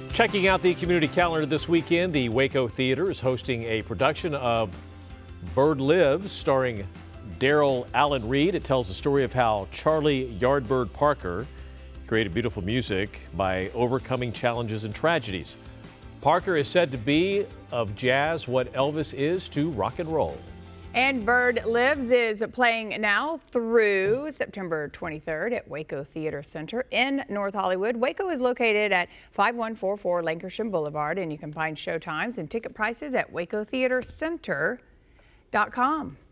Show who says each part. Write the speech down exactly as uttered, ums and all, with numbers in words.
Speaker 1: Checking out the community calendar this weekend, the Waco Theater is hosting a production of Bird Lives starring Darryl Allen Reed. It tells the story of how Charlie Yardbird Parker created beautiful music by overcoming challenges and tragedies. Parker is said to be of jazz what Elvis is to rock and roll.
Speaker 2: And Bird Lives is playing now through September twenty-third at Waco Theater Center in North Hollywood. Waco is located at five one four four Lancashire Boulevard, and you can find show times and ticket prices at waco theater center dot com.